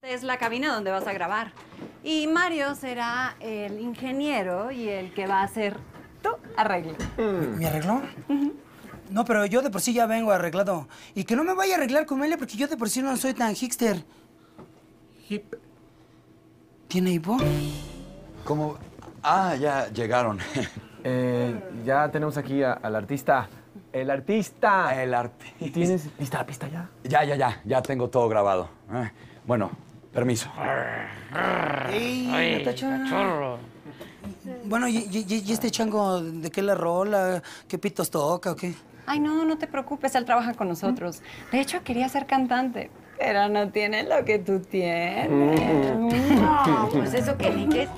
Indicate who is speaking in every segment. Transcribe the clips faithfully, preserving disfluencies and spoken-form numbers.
Speaker 1: Es la cabina donde vas a grabar. Y Mario será el ingeniero y el que va a hacer tu arreglo.
Speaker 2: ¿Mi arreglo? Uh-huh. No, pero yo de por sí ya vengo arreglado. Y que no me vaya a arreglar con Melia porque yo de por sí no soy tan hipster.
Speaker 3: Hip.
Speaker 2: ¿Tiene hipo?
Speaker 4: ¿Cómo? Ah, ya llegaron.
Speaker 3: eh, ya tenemos aquí a, al artista. ¡El artista!
Speaker 4: El artista.
Speaker 3: ¿Tienes lista la pista ya?
Speaker 4: Ya, ya, ya. Ya tengo todo grabado. Eh, bueno, permiso.
Speaker 2: ¡Ey, Ay, Natacha! Chorro. Bueno, ¿y, y, ¿y este chango de qué la rola? ¿Qué pitos toca o qué?
Speaker 1: Ay, no, no te preocupes. Él trabaja con nosotros. De hecho, quería ser cantante. Pero no tiene lo que tú tienes.
Speaker 5: No, pues eso que ni que...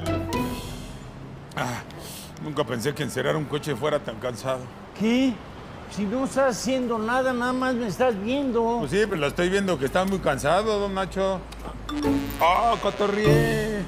Speaker 6: Ah, nunca pensé que encerrar un coche fuera tan cansado.
Speaker 7: ¿Qué? Si no estás haciendo nada, nada más me estás viendo.
Speaker 6: Pues sí, pero lo estoy viendo que está muy cansado, don Nacho. ¡Oh, cotorrié!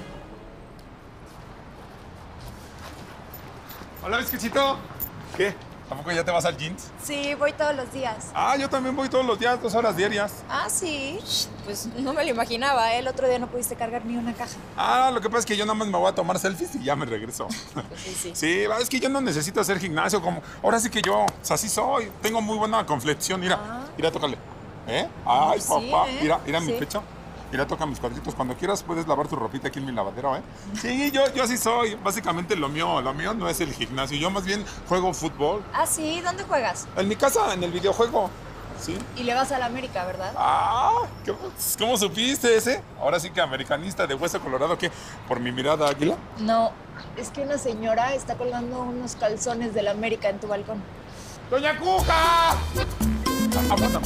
Speaker 6: Hola, Biscuitito. ¿Qué? ¿A poco ya te vas al jeans?
Speaker 8: Sí, voy todos los días.
Speaker 6: Ah, yo también voy todos los días, dos horas diarias.
Speaker 8: Ah, sí. Pues no me lo imaginaba, ¿eh? El otro día no pudiste cargar ni una caja.
Speaker 6: Ah, lo que pasa es que yo nada más me voy a tomar selfies y ya me regreso.
Speaker 8: Pues sí, sí.
Speaker 6: Sí, es que yo no necesito hacer gimnasio como... Ahora sí que yo, o sea, así soy. Tengo muy buena complexión, mira. Ah. Mira, tócale. ¿Eh? Ay, sí, papá. ¿Eh? Mira, mira sí. Mi pecho. Mira, toca mis cuadritos. Cuando quieras puedes lavar tu ropita aquí en mi lavadero, ¿eh? Sí, yo, yo así soy. Básicamente lo mío, lo mío no es el gimnasio. Yo más bien juego fútbol.
Speaker 8: ¿Ah, sí? ¿Dónde juegas?
Speaker 6: En mi casa, en el videojuego. ¿Sí?
Speaker 8: Y le vas a la América, ¿verdad?
Speaker 6: Ah, ¿cómo, ¿cómo supiste ese? Ahora sí que americanista de hueso colorado, ¿qué? ¿Por mi mirada águila?
Speaker 8: No, es que una señora está colgando unos calzones de la América en tu balcón.
Speaker 6: ¡Doña Cuca! Aguántame.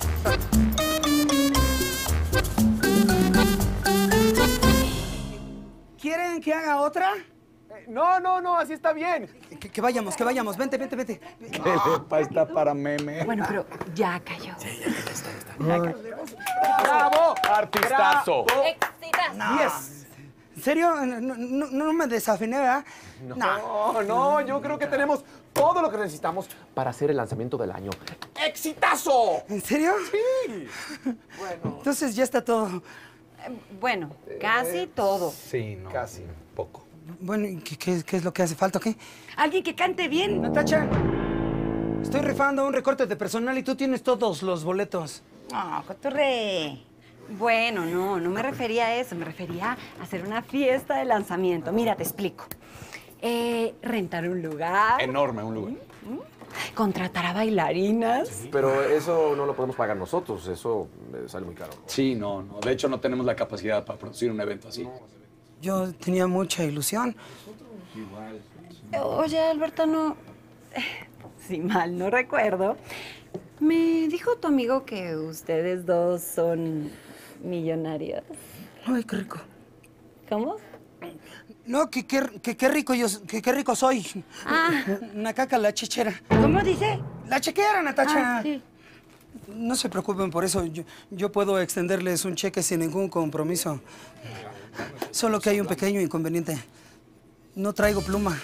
Speaker 2: ¿Quieren que haga otra?
Speaker 3: Eh, no, no, no, así está bien.
Speaker 2: Que, que vayamos, que vayamos. Vente, vente, vente.
Speaker 4: ¿Qué le pasa para meme?
Speaker 1: Bueno, pero ya cayó.
Speaker 4: Sí, ya, ya está, ya está.
Speaker 1: Ya cayó.
Speaker 3: ¡Bravo!
Speaker 4: ¡Artistazo!
Speaker 8: ¡Éxitas!
Speaker 2: No. Yes. ¿En serio? No, no, no me desafiné, ¿verdad?
Speaker 3: No, no, no, yo creo que tenemos todo lo que necesitamos para hacer el lanzamiento del año. ¡Exitazo!
Speaker 2: ¿En serio?
Speaker 3: Sí.
Speaker 2: Bueno. Entonces ya está todo.
Speaker 1: Bueno, casi eh, todo.
Speaker 4: Sí, no.
Speaker 3: Casi.
Speaker 4: Poco.
Speaker 2: Bueno, ¿y qué, qué, qué es lo que hace falta, qué?
Speaker 5: Alguien que cante bien.
Speaker 2: Natacha, estoy rifando un recorte de personal y tú tienes todos los boletos.
Speaker 5: No, cotorre.
Speaker 1: Bueno, no, no me refería a eso. Me refería a hacer una fiesta de lanzamiento. Mira, te explico. Eh, rentar un lugar.
Speaker 4: Enorme, un lugar.
Speaker 1: Contratar a bailarinas.
Speaker 3: Sí, pero eso no lo podemos pagar nosotros, eso sale muy caro, ¿no?
Speaker 4: Sí, no, no. De hecho, no tenemos la capacidad para producir un evento así.
Speaker 2: Yo tenía mucha ilusión.
Speaker 1: Igual. Oye, Alberto, no... Si mal no recuerdo, me dijo tu amigo que ustedes dos son millonarios.
Speaker 2: Ay, qué rico.
Speaker 1: ¿Cómo?
Speaker 2: No, que qué rico yo, que qué rico soy.
Speaker 1: Ah.
Speaker 2: Una caca la chichera.
Speaker 5: ¿Cómo dice?
Speaker 2: La chequera, Natacha.
Speaker 5: Ah, sí.
Speaker 2: No se preocupen por eso. Yo, yo puedo extenderles un cheque sin ningún compromiso. Solo que hay un pequeño inconveniente. No traigo pluma.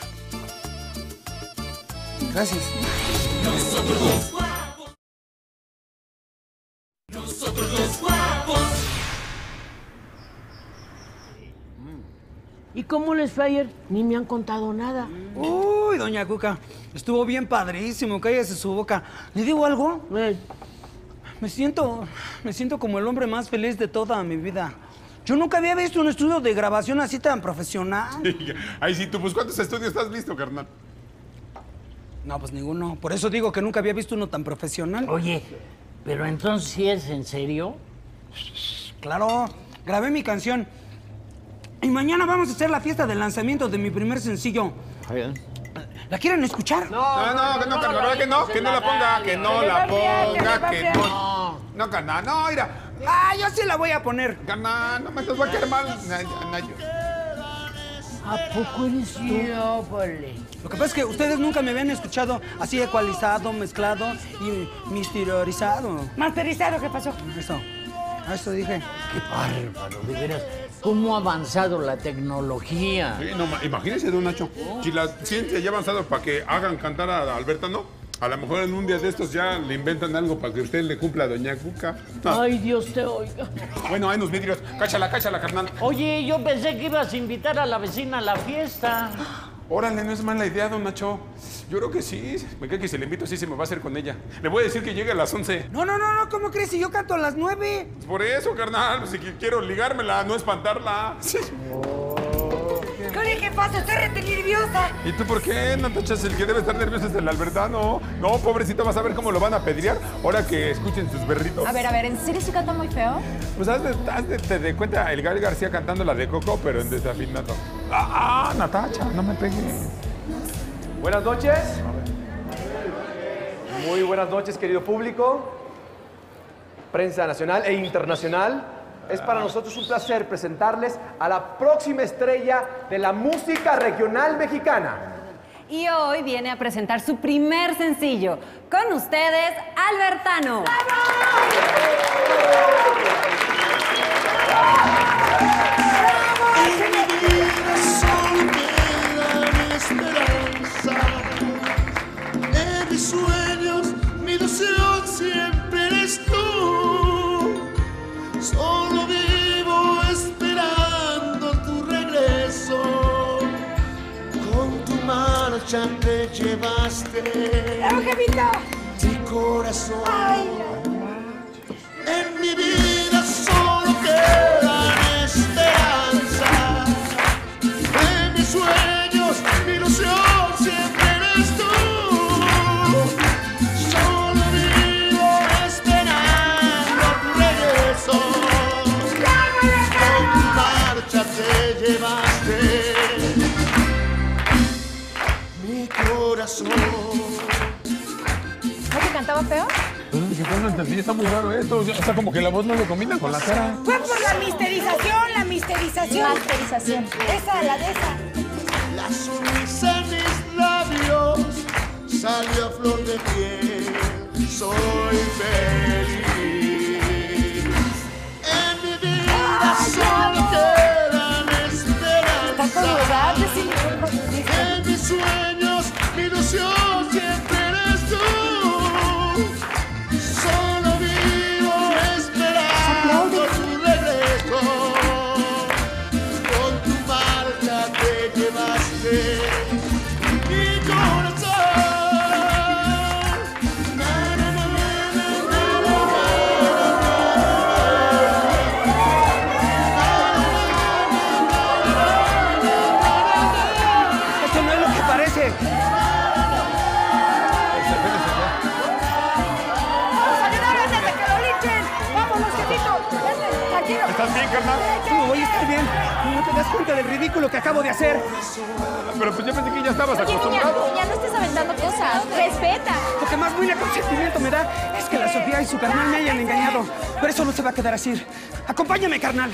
Speaker 2: Gracias.
Speaker 9: Nosotros los guapos. Nosotros los guapos.
Speaker 5: ¿Y cómo les fue ayer? Ni me han contado nada.
Speaker 2: Uy, doña Cuca, estuvo bien padrísimo, cállese su boca. ¿Le digo algo?
Speaker 5: Eh.
Speaker 2: Me siento, me siento como el hombre más feliz de toda mi vida. Yo nunca había visto un estudio de grabación así tan profesional.
Speaker 6: Ay, sí, tú, pues, ¿cuántos estudios has visto, carnal?
Speaker 2: No, pues ninguno. Por eso digo que nunca había visto uno tan profesional.
Speaker 5: Oye, pero entonces, ¿sí es en serio?
Speaker 2: Claro, grabé mi canción. Y mañana vamos a hacer la fiesta del lanzamiento de mi primer sencillo.
Speaker 3: Bien.
Speaker 2: ¿La quieren escuchar?
Speaker 6: No, no, que no, carnal, que no, que no la ponga, que no la ponga, que no. No, carnal, no, mira.
Speaker 2: Ah, yo sí la voy a poner.
Speaker 6: Carnal, no me los va a quedar mal.
Speaker 5: ¿A poco eres tú? No, vale.
Speaker 2: Lo que pasa es que ustedes nunca me habían escuchado así ecualizado, mezclado y misteriorizado.
Speaker 5: ¿Masterizado qué pasó?
Speaker 2: Eso, a eso dije.
Speaker 5: Qué bárbaro, de veras. ¿Cómo ha avanzado la tecnología?
Speaker 6: Sí, no, imagínese, don Nacho, si la ciencia ya ha avanzado para que hagan cantar a Alberta, ¿no? A lo mejor en un día de estos ya le inventan algo para que usted le cumpla a doña Cuca. Ah.
Speaker 5: Ay, Dios te oiga.
Speaker 6: Bueno, hay unos vidrios. Cáchala, cáchala, carnal.
Speaker 5: Oye, yo pensé que ibas a invitar a la vecina a la fiesta.
Speaker 6: Órale, no es mala idea, don Nacho. Yo creo que sí. Me cae que si le invito, sí se me va a hacer con ella. Le voy a decir que llegue a las once.
Speaker 2: No, no, no, no, ¿cómo crees? Si yo canto a las nueve.
Speaker 6: Por eso, carnal. Si quiero ligármela, no espantarla. Sí.
Speaker 1: Oye, ¿qué pasa? Estoy rete nerviosa.
Speaker 6: ¿Y tú por qué, Natacha? El que debe estar nervioso es el Albertano. No, pobrecito, vas a ver cómo lo van a pedrear ahora que escuchen sus berritos.
Speaker 8: A ver, a ver, ¿en serio sí canta muy feo?
Speaker 6: Pues haz de, haz de, te de cuenta el Gael García cantando la de Coco, pero en desafinado. ¡Ah, ah, Natacha! No me pegues.
Speaker 10: Buenas noches. Muy buenas noches, querido público. Prensa nacional e internacional. Es para nosotros un placer presentarles a la próxima estrella de la música regional mexicana.
Speaker 1: Y hoy viene a presentar su primer sencillo. Con ustedes, Albertano.
Speaker 9: En mi vida solo queda mi esperanza. En mis sueños, mi ilusión siempre eres tú. Solo vivo esperando tu regreso. Con tu marcha te llevaste mi corazón. En mi vida solo queda esperanza. En mis sueños, mi ilusión siempre eres tú. Solo vivo esperando tu regreso. Con tu marcha te llevaste mi corazón.
Speaker 8: ¿No te cantaba feo?
Speaker 6: Yo no entendí, está muy raro esto. O sea, como que la voz no le combina con la cara.
Speaker 11: Fue por la misterización, la misterización.
Speaker 8: Masterización.
Speaker 11: Esa, la de esa.
Speaker 9: La sonrisa en mis labios salió a flor de piel. Soy feliz. En mi vida solo quedan esperanzas. En mis sueños, mi ilusión siempre eres tú. Solo vivo esperando tu regreso. Con tu marcha te llevaste mi corazón. Na, na, na, na, na,
Speaker 2: Esto no es lo que parece.
Speaker 6: ¿Estás bien, carnal?
Speaker 2: No voy a estar bien. ¿No te das cuenta del ridículo que acabo de hacer?
Speaker 6: Pero pues yo pensé que ya estabas
Speaker 8: Oye, niña,
Speaker 6: acostumbrado.
Speaker 8: niña, no estés aventando cosas. Respeta.
Speaker 2: Lo que más buena consentimiento me da es que la Sofía y su carnal me hayan engañado. Pero eso no se va a quedar así. Acompáñame, carnal.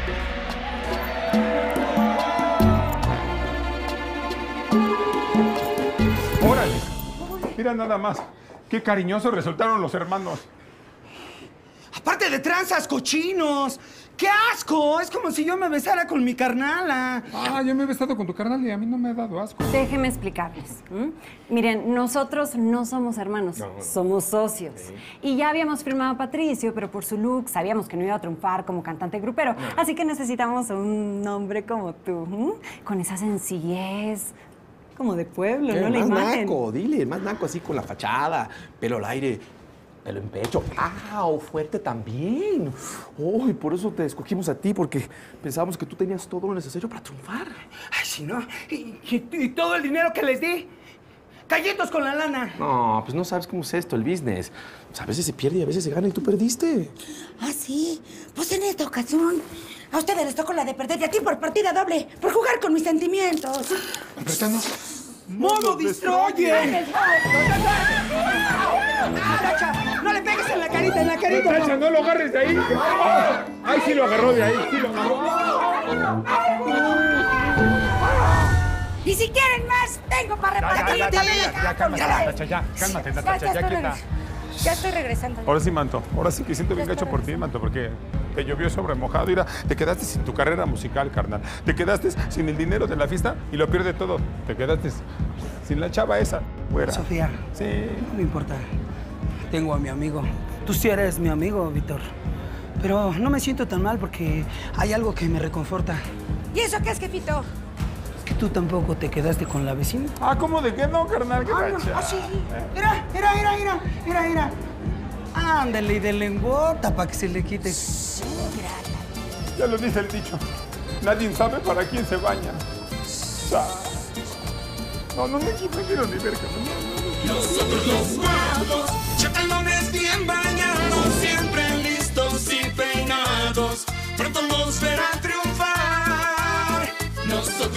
Speaker 6: Órale. Mira nada más. Qué cariñosos resultaron los hermanos.
Speaker 2: Aparte de tranzas, cochinos. ¡Qué asco! Es como si yo me besara con mi carnala.
Speaker 6: Ah, yo me he besado con tu carnal y a mí no me ha dado asco.
Speaker 1: Déjenme explicarles. ¿m? Miren, nosotros no somos hermanos,
Speaker 6: No.
Speaker 1: somos socios. Y ya habíamos firmado a Patricio, pero por su look sabíamos que no iba a triunfar como cantante grupero. Así que necesitamos un hombre como tú, ¿m? Con esa sencillez, como de pueblo, ¿no? La
Speaker 3: más
Speaker 1: imagen.
Speaker 3: naco, dile, más naco así con la fachada, pelo al aire, pelo en pecho. ¡Ah! O fuerte también. Uy, por eso te escogimos a ti, porque pensábamos que tú tenías todo lo necesario para triunfar.
Speaker 2: Ay, sí, ¿no? Y, y- y todo el dinero que les di. Callitos con la lana.
Speaker 3: No, pues no sabes cómo es esto, el business. O sea, a veces se pierde y a veces se gana y tú perdiste.
Speaker 11: Ah, sí. Pues en esta ocasión, a ustedes les tocó la de perder y a ti por partida doble, por jugar con mis sentimientos.
Speaker 6: Albertano.
Speaker 2: ¡Modo destroyer! Natacha, no le pegues en la carita, en la carita.
Speaker 6: Natacha, no lo agarres de ahí. Ah, ay, sí lo agarró de ahí, sí lo agarró.
Speaker 11: Y si quieren más, tengo para
Speaker 6: Ya, ya,
Speaker 11: repartir
Speaker 6: ya,
Speaker 11: también.
Speaker 6: ya, ya, cálmate, Natacha, ya, cálmate, Natacha, ya,
Speaker 11: estoy
Speaker 6: quieta.
Speaker 11: regres- Ya estoy regresando.
Speaker 6: Ahora sí, Manto, ahora sí que siento bien gacho por ti, Manto, porque te llovió sobre mojado. Mira, te quedaste sin tu carrera musical, carnal. Te quedaste sin el dinero de la fiesta y lo pierde todo. Te quedaste sin la chava esa, fuera.
Speaker 2: Sofía.
Speaker 6: Sí.
Speaker 2: No me importa. Tengo a mi amigo. Tú sí eres mi amigo, Víctor. Pero no me siento tan mal porque hay algo que me reconforta.
Speaker 11: ¿Y eso qué es, jefito?
Speaker 2: Que tú tampoco te quedaste con la vecina.
Speaker 6: Ah, ¿cómo de qué no, carnal? ¿Qué
Speaker 2: Ah, no,
Speaker 6: pacha?
Speaker 2: ah, sí. Mira, mira, mira, mira, mira, mira. Ándale, y de lengüota para que se le quite.
Speaker 6: Ya lo dice el dicho. Nadie sabe para quién se baña. No, no, no, no quiero ni ver, carnal.
Speaker 9: Nosotros los guapos, chacalones bien bañados, siempre listos y peinados, pronto nos verán triunfar. Nosotros